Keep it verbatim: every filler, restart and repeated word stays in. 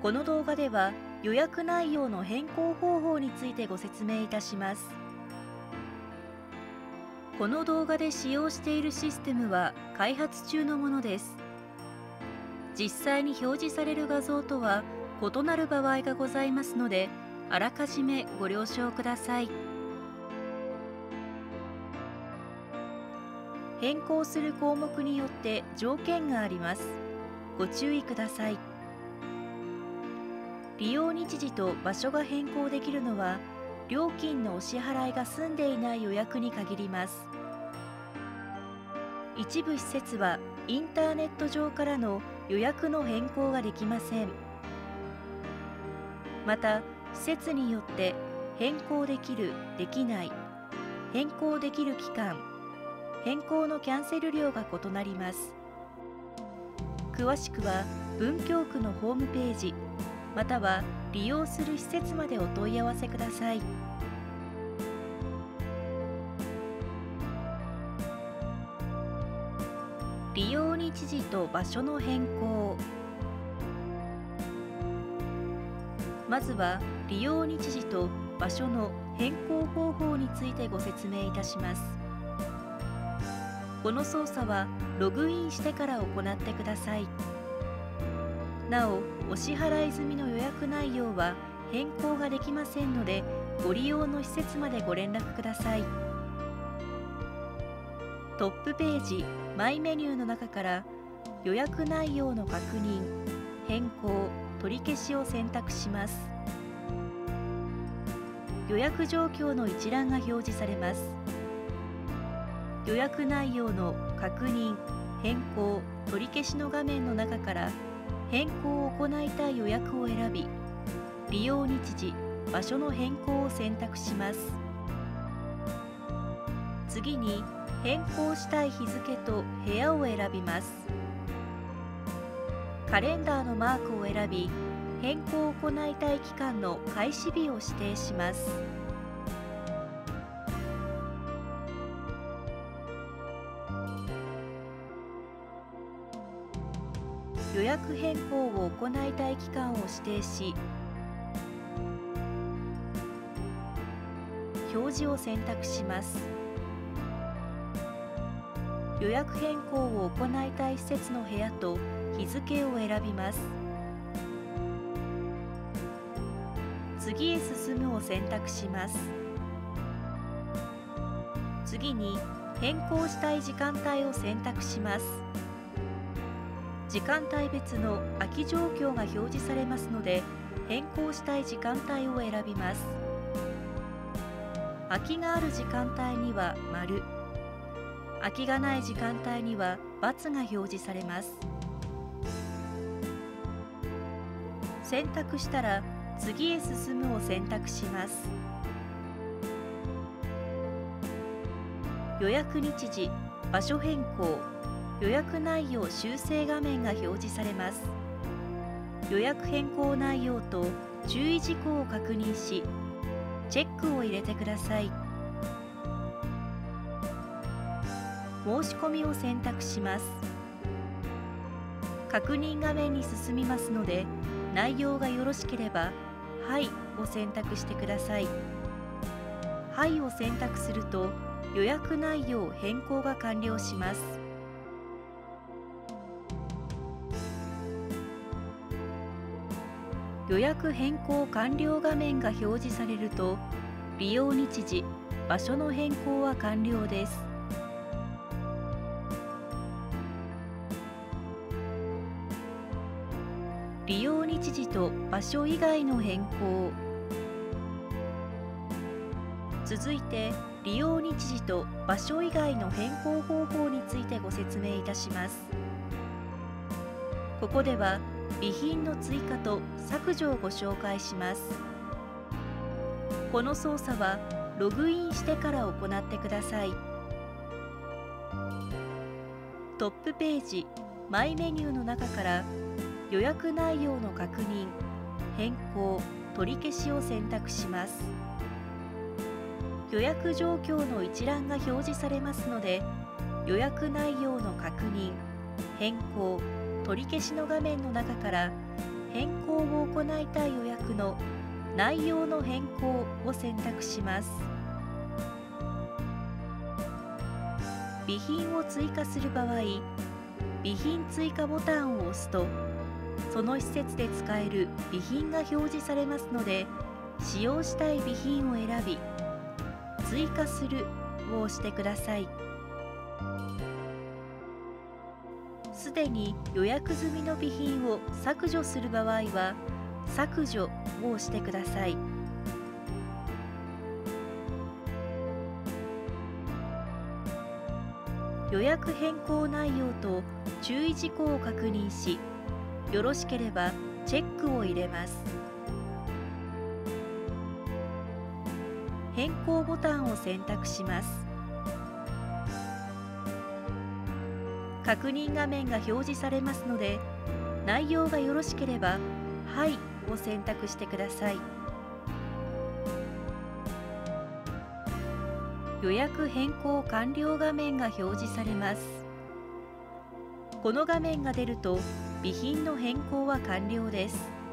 この動画では予約内容の変更方法についてご説明いたします。この動画で使用しているシステムは開発中のものです。実際に表示される画像とは異なる場合がございますので、あらかじめご了承ください。変更する項目によって条件があります。ご注意ください。利用日時と場所が変更できるのは、料金のお支払いが済んでいない予約に限ります。一部施設はインターネット上からの予約の変更ができません。また、施設によって変更できる・できない、変更できる期間、変更のキャンセル料が異なります。詳しくは文京区のホームページ、または利用する施設までお問い合わせください。利用日時と場所の変更。まずは利用日時と場所の変更方法についてご説明いたします。この操作はログインしてから行ってください。なお、お支払い済みの予約内容は変更ができませんので、ご利用の施設までご連絡ください。トップページ、マイメニューの中から予約内容の確認、変更、取り消しを選択します。予約状況の一覧が表示されます。予約内容の確認、変更、取り消しの画面の中から変更を行いたい予約を選び、利用日時、場所の変更を選択します。次に、変更したい日付と部屋を選びます。カレンダーのマークを選び、変更を行いたい期間の開始日を指定します。予約変更を行いたい期間を指定し、表示を選択します。予約変更を行いたい施設の部屋と日付を選びます。次へ進むを選択します。次に、変更したい時間帯を選択します。時間帯別の空き状況が表示されますので、変更したい時間帯を選びます。空きがある時間帯には丸、空きがない時間帯には×が表示されます。選択したら、次へ進むを選択します。予約日時、場所変更、予約内容修正画面が表示されます。予約変更内容と注意事項を確認し、チェックを入れてください。申し込みを選択します。確認画面に進みますので、内容がよろしければ、はいを選択してください。はいを選択すると、予約内容変更が完了します。予約変更完了画面が表示されると、利用日時、場所の変更は完了です。利用日時と場所以外の変更。続いて、利用日時と場所以外の変更方法についてご説明いたします。ここでは、備品の追加と削除をご紹介します。この操作はログインしてから行ってください。トップページ、マイメニューの中から予約内容の確認、変更、取り消しを選択します。予約状況の一覧が表示されますので、予約内容の確認、変更、取り消しの画面の中から変更を行いたい予約の内容の変更を選択します。備品を追加する場合、備品追加ボタンを押すと、その施設で使える備品が表示されますので、使用したい備品を選び、追加するを押してください。すでに予約済みの備品を削除する場合は、削除を押してください。予約変更内容と注意事項を確認し、よろしければチェックを入れます。変更ボタンを選択します。確認画面が表示されますので、内容がよろしければ「はい」を選択してください。予約変更完了画面が表示されます。この画面が出ると、備品の変更は完了です。